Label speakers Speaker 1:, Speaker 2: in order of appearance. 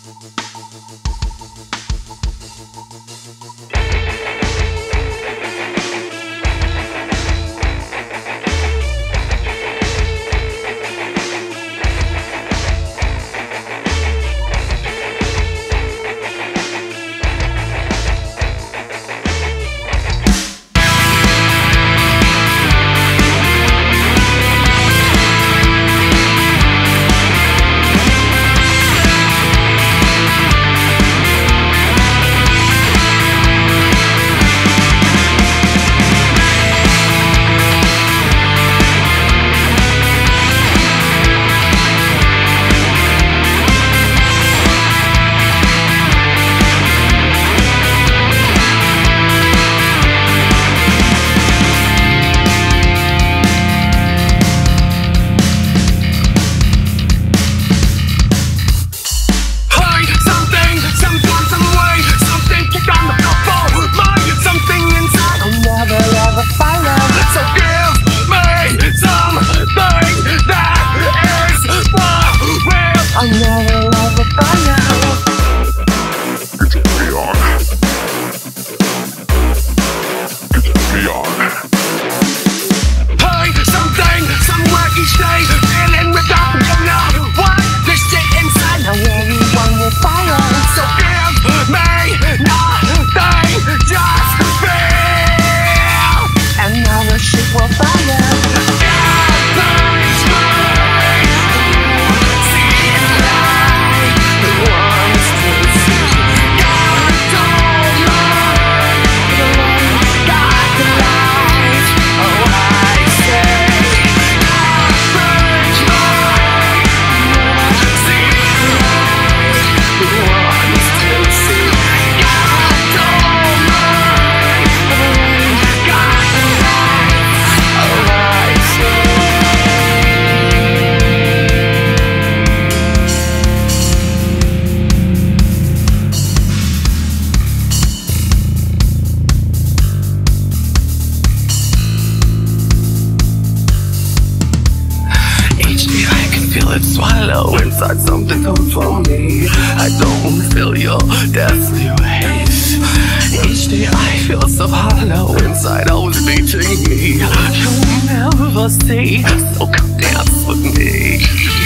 Speaker 1: I never love a fire.
Speaker 2: Get me on. Get me on.
Speaker 1: Hey, something, somewhere each day, feeling without you know what this shit inside. Now everyone will follow. So give me nothing, just feel. And now the shit will follow. Swallow inside something comes for me. I don't feel your deathly wave. Each day I feel so hollow inside, always beating me. You'll never see, so come dance with me.